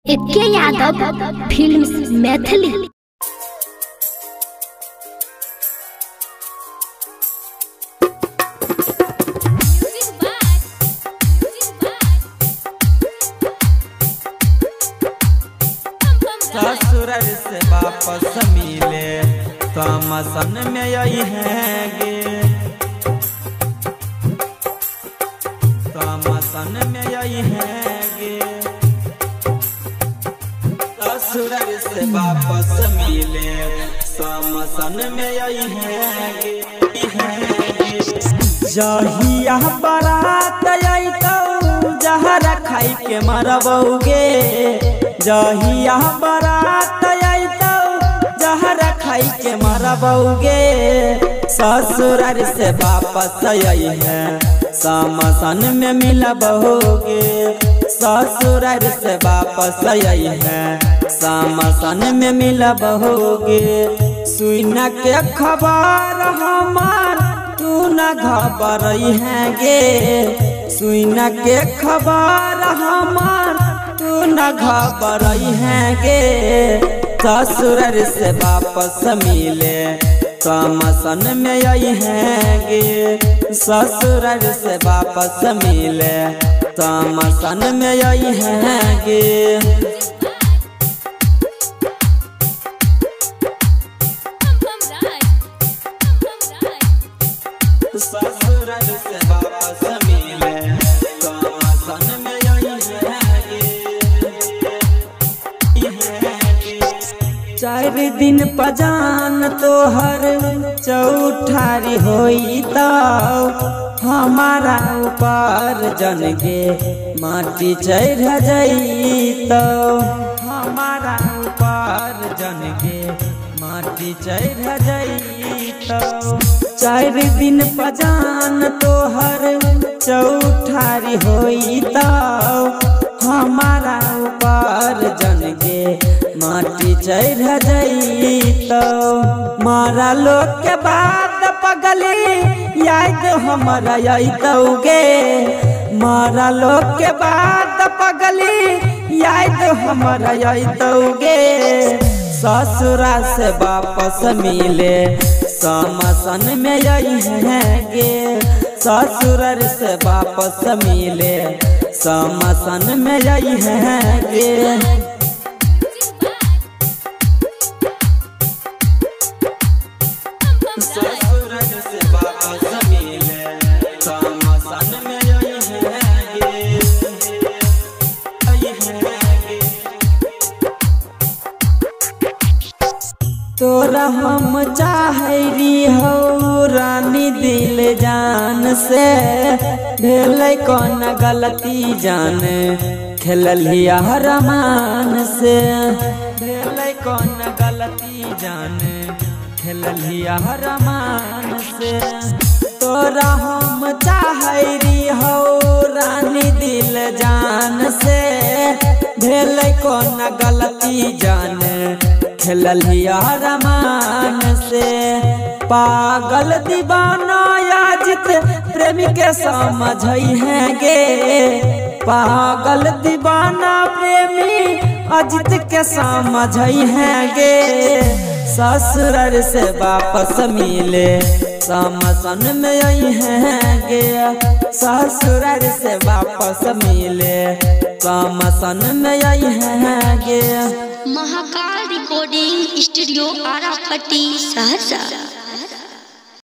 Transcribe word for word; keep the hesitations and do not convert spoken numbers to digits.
एके यादव फिल्म्स मैथिली। ससुर से वापस मिले तमसन में यही हैंगे, तमसन में यही हैंगे। ससुर से वापस मिले तमसन में यही हैंगे। जहिया बारात आई तो जहर खाई के मरबोगे, जहिया बारात आई तो जहर खाई के मरबोगे। ससुराल से वापस आई है समसन में मिलबोगे, ससुराल से वापस आई है समसन में मिलबोगे। सुन के खबर हमार तू न घबराई है गे, सुन के खबर हमार तू न घबराई है गे। ससुराल से वापस मिले तमसन में यही हैंगे, ससुराल से वापस मिले तमसन में यही हैंगे। ससुराल से वापस मिले तमसन में यही हैंगे। चार दिन पजान तोहर चौठारी होई तो हमारा ऊपर जन गे माटी चढ़ जाई तो, हमारा ऊपर जन गे माटी चढ़ जाई तो। चार दिन पजान तोहर चौठारी होई तो हमारा ऊपर जन गे माटी चढ़ जाई तो। मारा लोग के बाद पगली याद हमारा आई तो गे, मारा लोग के बाद पगली याद हमारा आई तो गे। ससुराल से वापस मिले समसन में यही हैंगे, ससुराल से वापस मिले समसन में यही हैंगे। ससुराल से वापस मिले तमसन में यही हैंगे। तोरा हम चाहरी हो रानी दिल जान से, भेल कौन गलती जान खेलिया रमान से, भेल कौन गलती जान खेलिया रमान से। तोरा हम चाहरी हो रानी दिल जान से, भेल कौन गलती जान खेलिया रमान से। पागल दीवाना याजित प्रेमी के समझई है गे, पागल दीवाना प्रेमी अजित के समझई है गे। ससुराल से वापस मिले समसन में यही हैंगे, ससुराल से वापस मिले समसन में यही हैंगे। Mahakal recording studio Arapatti Saharsa.